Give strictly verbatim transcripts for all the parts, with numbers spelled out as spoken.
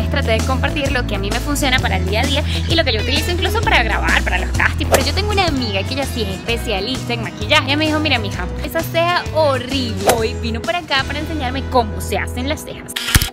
les traté de compartir lo que a mí me funciona para el día a día y lo que yo utilizo incluso para grabar, para los castings. Pero yo tengo una amiga que ella sí es especialista en maquillaje. Ella me dijo, mira mija, esa ceja horrible. Hoy vino por acá para enseñarme cómo se hacen las cejas.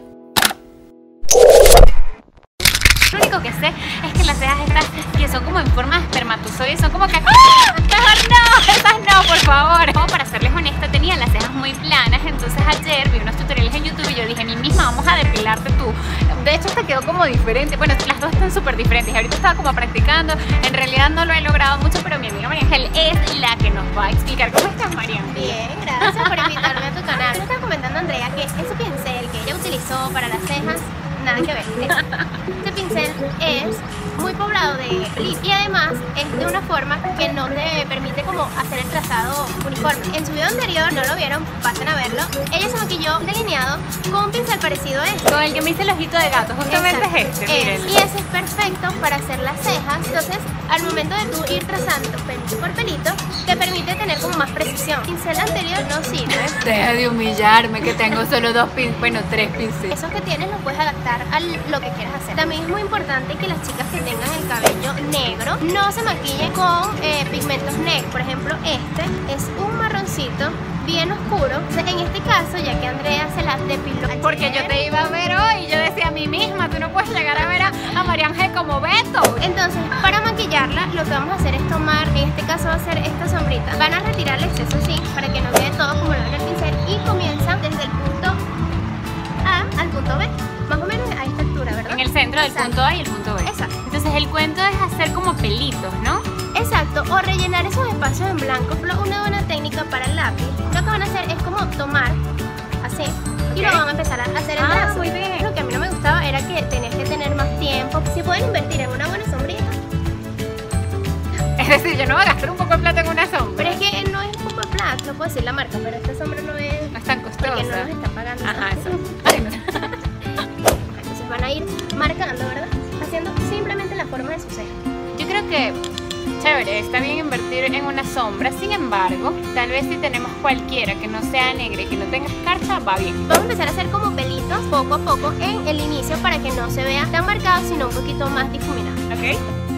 Lo único que sé es que las cejas estas que son como en forma de espermatozoide son como que ¡ah! Mejor no, esas no, por favor. Como para serles honesta, tenía las cejas muy planas. Entonces ayer vi unos tutoriales en YouTube y yo dije a mí misma, vamos a depilarte tú. De hecho esta quedó como diferente. Bueno, las dos están súper diferentes. Ahorita estaba como practicando. En realidad no lo he logrado mucho, pero mi amiga María Ángel es la que nos va a explicar. ¿Cómo estás, María Ángel? Bien, gracias por invitarme a tu canal. Me estaba comentando Andrea que ese pincel que ella utilizó para las cejas, nada que ver. Este pincel es muy poblado de glitter y además es de una forma que no te permite como hacer el trazado uniforme. En su video anterior, no lo vieron, pasen a verlo. Ella se maquilló delineado con un pincel parecido a este. Con el que me hice el ojito de gato, justamente Exacto. es este, miren. Y ese es perfecto para hacer las cejas. Entonces, al momento de tú ir trazando pelito por pelito, te permite tener como más precisión. El pincel anterior no sirve. Deja de humillarme, que tengo solo dos pinceles, bueno, tres pinceles. Esos que tienes los puedes adaptar a lo que quieras hacer. También es muy importante que las chicas que tengan el cabello negro no se maquillen con eh, pigmentos negros. Por ejemplo, este es un marroncito bien oscuro. En este caso, ya que Andrea se la depiló ayer, porque yo te iba a ver hoy y yo decía a mí misma, tú no puedes llegar a ver a, a María Ángel como Beto. Entonces, para maquillarla, lo que vamos a hacer es tomar, en este caso va a ser esta sombrita. Van a retirar el exceso así, para que no quede todo como lo ve el pincel. Y comienzan desde el punto A al punto B. Más o menos a esta altura, ¿verdad? En el centro del Exacto. punto A y el punto B. Exacto. Entonces el cuento es hacer como pelitos, ¿no? Exacto, o rellenar esos espacios en blanco. Una buena técnica para el lápiz, lo que van a hacer es como tomar así, okay, y luego van a empezar a hacer el ah, brazo. muy bien. Lo que a mí no me gustaba era que tenías que tener más tiempo. Si pueden invertir en una buena sombrita. Es decir, yo no voy a gastar un poco de plata en una sombra. Pero es que no es un poco de plata, no puedo decir la marca, pero esta sombra no es, no es tan costosa. porque no nos están pagando. Ajá, ¿sabes? eso. Ay, no. Entonces van a ir marcando, ¿verdad? Haciendo simplemente la forma de su ceja. Yo creo que chévere, está bien invertir en una sombra. Sin embargo, tal vez si tenemos cualquiera que no sea negra y que no tenga escarcha, va bien. Vamos a empezar a hacer como pelitos poco a poco en el inicio para que no se vea tan marcado, sino un poquito más difuminado. ¿Ok?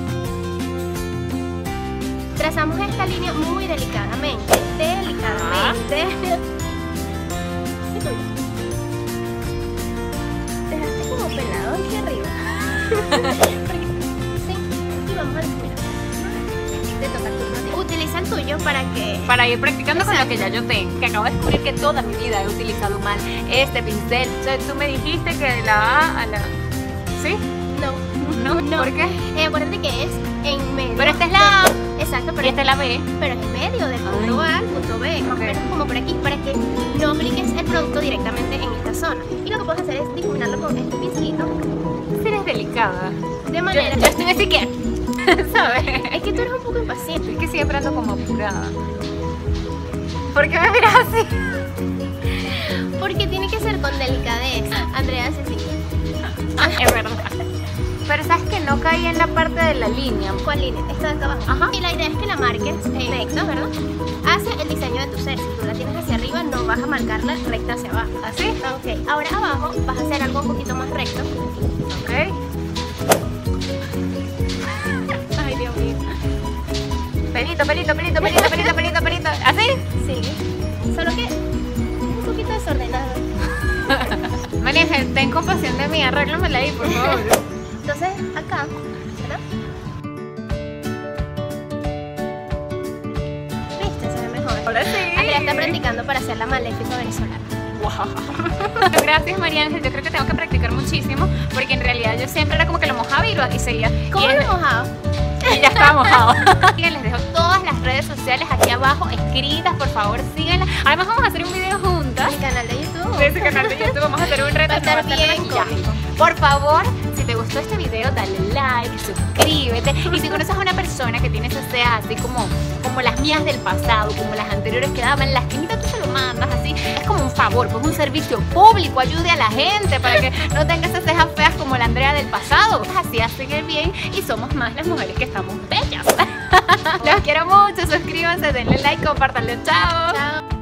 Trazamos esta línea muy delicadamente, delicadamente. Dejaste como pelado aquí arriba. Sí, y vamos a difuminar. Te toca el turno a ti. Utiliza el tuyo para que... Para ir practicando Exacto. con lo que ya yo tengo. Que acabo de descubrir que toda mi vida he utilizado mal este pincel. O sea, tú me dijiste que de la A a la... ¿Sí? No, ¿No? no. ¿Por qué? Eh, acuérdate que es en medio. Pero esta es la A. Exacto, pero Y esta es la B. pero es en medio del punto Ay. A al punto B, más o Ok. menos como por aquí, para que no apliques el producto directamente en esta zona. Y lo que puedes hacer es difuminarlo con este pincelito Si eres delicada. de Yo, manera yo estoy así que... ¿Sabes? es que tú eres un poco impaciente. Es que siempre ando como apurada. ¿Por qué me miras así? Porque tiene que ser con delicadeza. Andrea hace así. Es verdad. Pero sabes que no caí en la parte de la línea. ¿Cuál línea? Esta de acá abajo. Ajá. Y la idea es que la marques eh, recta, ¿verdad? Hace el diseño de tu ser. Si tú la tienes hacia arriba, no vas a marcarla recta hacia abajo. ¿Así? Ok. Ahora abajo vas a hacer algo un poquito más recto. Ok. Ay, Dios mío. Pelito, pelito, pelito, pelito, pelito, pelito, pelito. ¿Así? Sí. Solo que un poquito desordenado. María Ángel, ten compasión de mí, arréglamela ahí, por favor. Entonces, acá, ¿verdad? ¿Viste? Se ve mejor. Ahora sí. Andrea está practicando para hacer la maléfica venezolana. Wow. Gracias, María Ángel. Yo creo que tengo que practicar muchísimo porque en realidad yo siempre era como que lo mojaba y lo y seguía. ¿Cómo y lo es- mojado? Y ya estaba mojado. Les dejo todas las redes sociales aquí abajo escritas, por favor síganlas. Además vamos a hacer un video juntas. Mi canal de YouTube. De ese canal de YouTube vamos a hacer un reto. Va a estar no va a ser bien maquillaje. cómico. Por favor, si te gustó este video, dale like, suscríbete. Y si conoces a una persona que tiene esas cejas así como, como las mías del pasado, como las anteriores que daban lastimita, tú se lo mandas así. Es como un favor, pues un servicio público. Ayude a la gente para que no tenga esas cejas feas como la Andrea del pasado. Así hacen el bien y somos más las mujeres que estamos bellas. Los quiero mucho, suscríbanse, denle like, compártanlo. Chao. Chao.